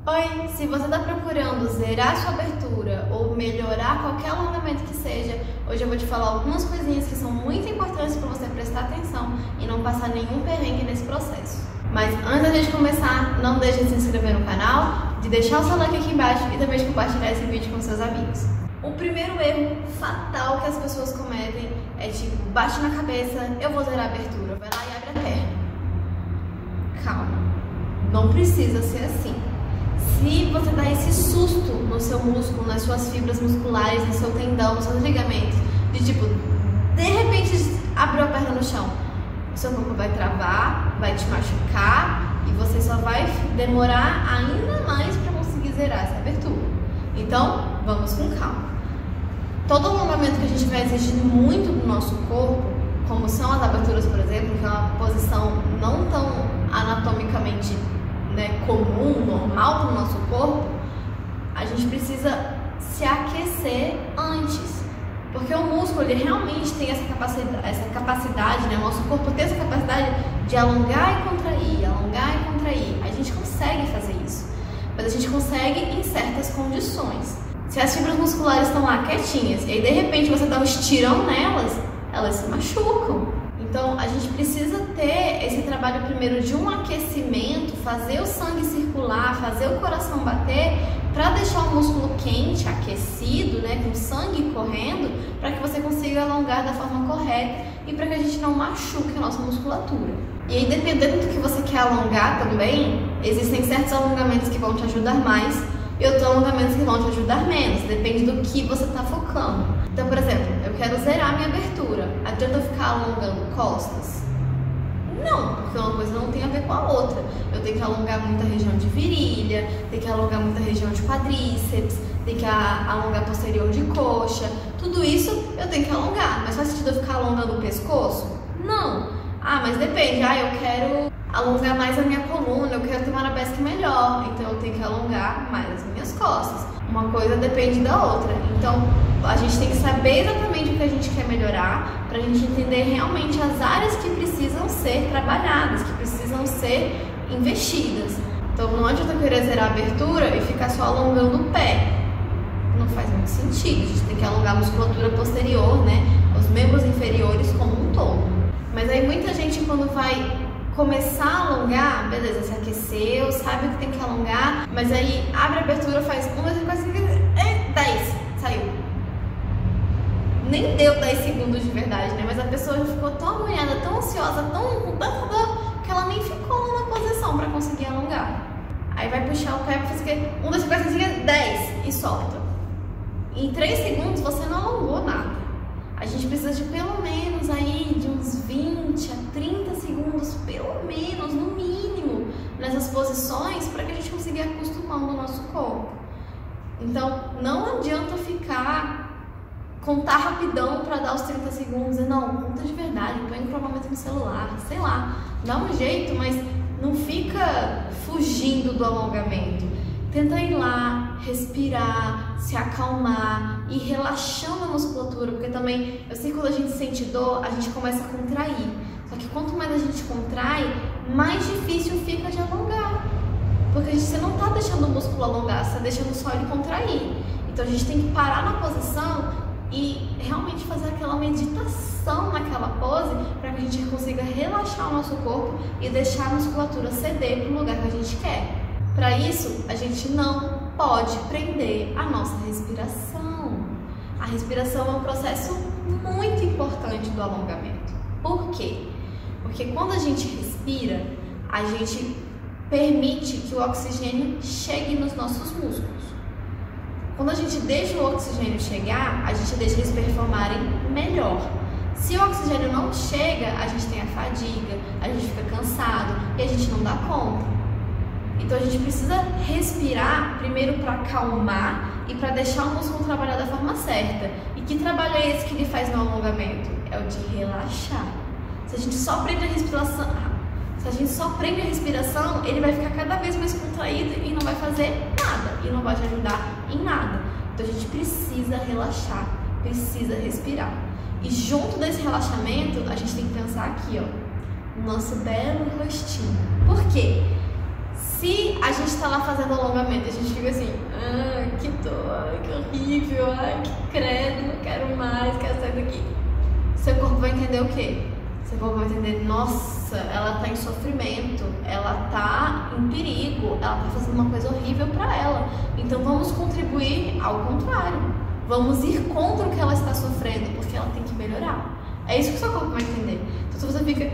Oi, se você está procurando zerar sua abertura ou melhorar qualquer alongamento que seja, hoje eu vou te falar algumas coisinhas que são muito importantes para você prestar atenção e não passar nenhum perrengue nesse processo. Mas antes da gente começar, não deixe de se inscrever no canal, de deixar o seu like aqui embaixo e também de compartilhar esse vídeo com seus amigos. O primeiro erro fatal que as pessoas cometem é tipo, bate na cabeça, eu vou zerar a abertura, vai lá e abre a perna. Calma, não precisa ser assim. Se você dá esse susto no seu músculo, nas suas fibras musculares, no seu tendão, nos seus ligamentos, de tipo, de repente abriu a perna no chão, o seu corpo vai travar, vai te machucar e você só vai demorar ainda mais para conseguir zerar essa abertura. Então, vamos com calma. Todo alongamento que a gente vai exigindo muito do nosso corpo, como são as aberturas, por exemplo, que é uma posição não tão anatomicamente comum, normal para o nosso corpo, a gente precisa se aquecer antes, porque o músculo ele realmente tem essa capacidade, o nosso corpo tem essa capacidade de alongar e contrair, a gente consegue fazer isso, mas a gente consegue em certas condições. Se as fibras musculares estão lá quietinhas e aí de repente você dá um estirão nelas, elas se machucam. Então, a gente precisa ter esse trabalho primeiro de um aquecimento, fazer o sangue circular, fazer o coração bater, para deixar o músculo quente, aquecido, com sangue correndo, para que você consiga alongar da forma correta e para que a gente não machuque a nossa musculatura. E aí, dependendo do que você quer alongar também, existem certos alongamentos que vão te ajudar mais e outros alongamentos que vão te ajudar menos, depende do que você está focando. Então, por exemplo, eu quero zerar minha abertura. Adianta eu ficar alongando costas? Não, porque uma coisa não tem a ver com a outra. Eu tenho que alongar muita região de virilha, tenho que alongar muita região de quadríceps, tenho que alongar posterior de coxa. Tudo isso eu tenho que alongar. Mas faz sentido eu ficar alongando o pescoço? Não. Ah, mas depende. Eu quero alongar mais a minha coluna, eu quero ter uma arabesque melhor, então eu tenho que alongar mais as minhas costas. Uma coisa depende da outra. Então, a gente tem que saber exatamente o que a gente quer melhorar para a gente entender realmente as áreas que precisam ser trabalhadas, que precisam ser investidas. Então, não adianta eu querer zerar a abertura e ficar só alongando o pé. Não faz muito sentido. A gente tem que alongar a musculatura posterior, os membros inferiores como um todo. Mas aí muita gente quando vai começar a alongar, beleza, se aqueceu, sabe o que tem que alongar, mas aí abre a abertura, faz 1, 2, 3, 4, 5, 10, saiu. Nem deu 10 segundos de verdade, mas a pessoa já ficou tão agoniada, tão ansiosa, com tanta dor, que ela nem ficou na posição para conseguir alongar. Aí vai puxar o pé para fazer 1, 2, 3, 4, 5, 10 e solta. Em 3 segundos você não alongou nada. A gente precisa de pelo menos aí de uns 20 a 30 segundos, pelo menos, no mínimo, nessas posições para que a gente consiga ir acostumando o nosso corpo. Então, não adianta contar rapidão para dar os 30 segundos. Não, conta de verdade, põe um cronômetro no celular, sei lá, dá um jeito, mas não fica fugindo do alongamento. Tenta ir lá, respirar, se acalmar e relaxando a musculatura, porque também, eu sei que quando a gente sente dor, a gente começa a contrair. Só que quanto mais a gente contrai, mais difícil fica de alongar. Porque você não está deixando o músculo alongar, você está deixando só ele contrair. Então a gente tem que parar na posição e realmente fazer aquela meditação naquela pose para que a gente consiga relaxar o nosso corpo e deixar a musculatura ceder para o lugar que a gente quer. Para isso, a gente não pode prender a nossa respiração. A respiração é um processo muito importante do alongamento. Por quê? Porque quando a gente respira, a gente permite que o oxigênio chegue nos nossos músculos. Quando a gente deixa o oxigênio chegar, a gente deixa eles performarem melhor. Se o oxigênio não chega, a gente tem a fadiga, a gente fica cansado e a gente não dá conta. Então a gente precisa respirar primeiro para acalmar e para deixar o músculo trabalhar da forma certa. E que trabalho é esse que ele faz no alongamento? É o de relaxar. Se a gente só prende a respiração, ele vai ficar cada vez mais contraído e não vai fazer nada, e não vai te ajudar em nada. Então a gente precisa relaxar, precisa respirar. E junto desse relaxamento, a gente tem que pensar aqui, no nosso belo rostinho. Por quê? Se a gente tá lá fazendo alongamento, a gente fica assim, que dor, que horrível, que credo, não quero mais, quero sair daqui. Seu corpo vai entender o quê? Seu corpo vai entender, nossa, ela tá em sofrimento, ela tá em perigo, ela tá fazendo uma coisa horrível pra ela. Então vamos contribuir ao contrário. Vamos ir contra o que ela está sofrendo, porque ela tem que melhorar. É isso que o seu corpo vai entender. Então se você fica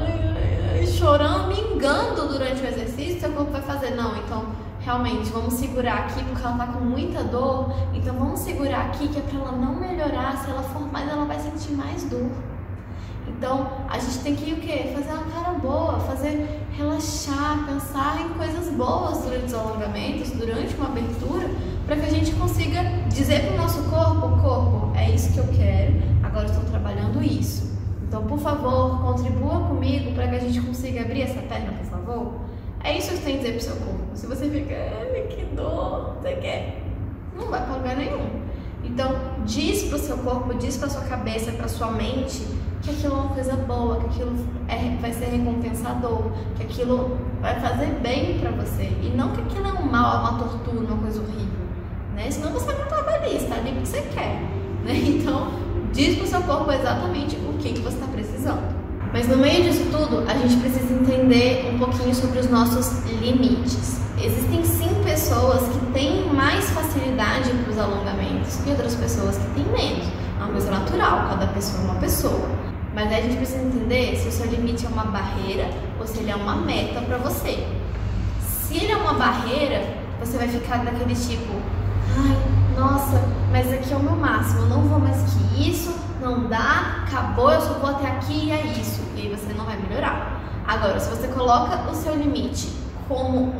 chorando, mingando durante o exercício, seu corpo vai fazer, não, então realmente vamos segurar aqui porque ela tá com muita dor, então vamos segurar aqui que é pra ela não melhorar, se ela for mais ela vai sentir mais dor. Então a gente tem que o quê? Fazer uma cara boa, fazer relaxar, pensar em coisas boas durante os alongamentos, durante uma abertura, para que a gente consiga dizer pro nosso corpo, é isso que eu quero, agora eu estou trabalhando isso. Então, por favor, contribua comigo para que a gente consiga abrir essa perna, por favor. É isso que você tem que dizer pro seu corpo. Se você fica, que dor, você quer, não vai para lugar nenhum. Então, diz pro seu corpo, diz pra sua cabeça, pra sua mente, que aquilo é uma coisa boa, que aquilo vai ser recompensador, que aquilo vai fazer bem pra você. E não que aquilo é um mal, uma tortura, uma coisa horrível, né? Senão você não trabalhista, ali porque você quer, né? Então, diz pro seu corpo exatamente o que você está precisando. Mas no meio disso tudo, a gente precisa entender um pouquinho sobre os nossos limites. Existem sim pessoas que têm mais facilidade para os alongamentos e outras pessoas que têm menos. É uma coisa natural, cada pessoa é uma pessoa. Mas aí a gente precisa entender se o seu limite é uma barreira ou se ele é uma meta para você. Se ele é uma barreira, você vai ficar daquele tipo, nossa, mas aqui é o meu máximo, eu não vou mais que isso, não dá, acabou, eu só vou até aqui e é isso. E aí você não vai melhorar. Agora, se você coloca o seu limite como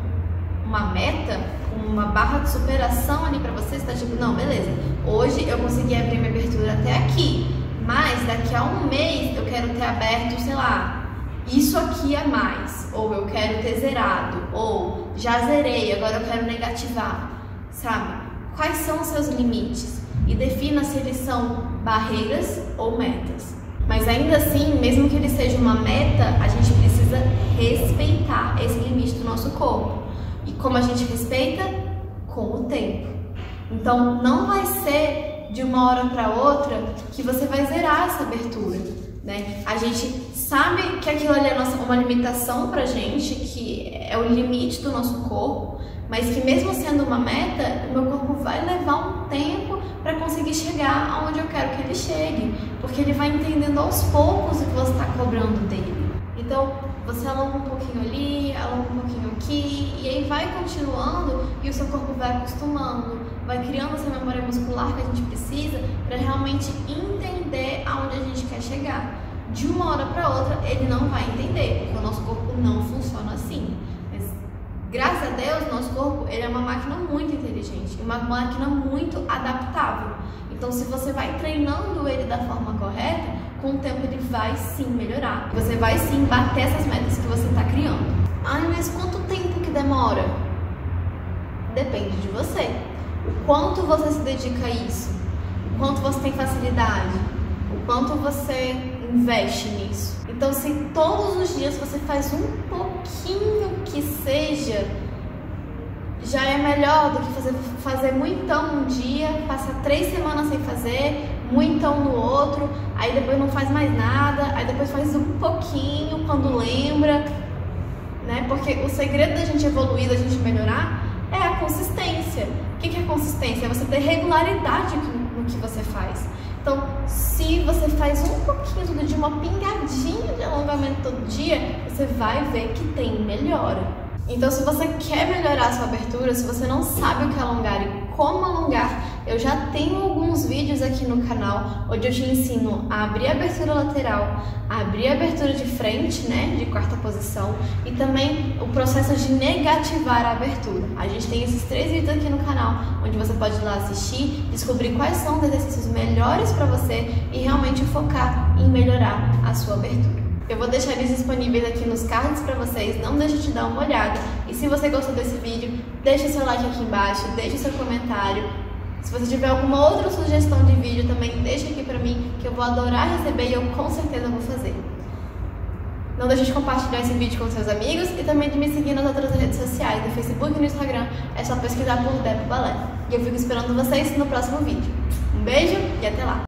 uma meta, uma barra de superação ali pra você, você tá tipo, não, beleza, hoje eu consegui abrir minha abertura até aqui, mas daqui a um mês eu quero ter aberto, sei lá, isso aqui é mais, ou eu quero ter zerado, ou já zerei, agora eu quero negativar, sabe? Quais são os seus limites? E defina se eles são barreiras ou metas. Mas ainda assim, mesmo que ele seja uma meta, a gente precisa respeitar esse limite do nosso corpo. E como a gente respeita? Com o tempo. Então não vai ser de uma hora para outra que você vai zerar essa abertura, né? A gente sabe que aquilo ali é uma limitação pra gente, que é o limite do nosso corpo, mas que mesmo sendo uma meta, o meu corpo vai levar um tempo para conseguir chegar aonde eu quero que ele chegue, porque ele vai entendendo aos poucos o que você está cobrando dele. Então, você alonga um pouquinho ali, alonga um pouquinho aqui, e aí vai continuando e o seu corpo vai acostumando, vai criando essa memória muscular que a gente precisa para realmente entender aonde a gente quer chegar. De uma hora para outra, ele não vai entender, porque o nosso corpo não funciona assim. Mas, graças a Deus, nosso corpo ele é uma máquina muito inteligente, uma máquina muito adaptável. Então, se você vai treinando ele da forma correta, com o tempo ele vai sim melhorar. Você vai sim bater essas metas que você está criando. Mas quanto tempo que demora? Depende de você. O quanto você se dedica a isso? O quanto você tem facilidade? O quanto você investe nisso? Então, se todos os dias você faz um pouquinho que seja, já é melhor do que fazer muitão um dia, passar 3 semanas sem fazer, muitão no outro, aí depois não faz mais nada, aí depois faz um pouquinho quando lembra, né? Porque o segredo da gente evoluir, da gente melhorar, é a consistência. O que é consistência? É você ter regularidade no que você faz. Então, se você faz um pouquinho todo dia, uma pingadinha de alongamento todo dia, você vai ver que tem melhora. Então, se você quer melhorar a sua abertura, se você não sabe o que alongar e como alongar, eu já tenho alguns vídeos aqui no canal onde eu te ensino a abrir a abertura lateral, a abrir a abertura de frente, né, de quarta posição, e também o processo de negativar a abertura. A gente tem esses 3 vídeos aqui no canal, onde você pode ir lá assistir, descobrir quais são os exercícios melhores para você e realmente focar em melhorar a sua abertura. Eu vou deixar eles disponíveis aqui nos cards para vocês, não deixe de dar uma olhada. E se você gostou desse vídeo, deixe seu like aqui embaixo, deixe seu comentário. Se você tiver alguma outra sugestão de vídeo também, deixa aqui pra mim, que eu vou adorar receber e eu com certeza vou fazer. Não deixe de compartilhar esse vídeo com seus amigos e também de me seguir nas outras redes sociais, no Facebook e no Instagram. É só pesquisar por Depo Balé. E eu fico esperando vocês no próximo vídeo. Um beijo e até lá!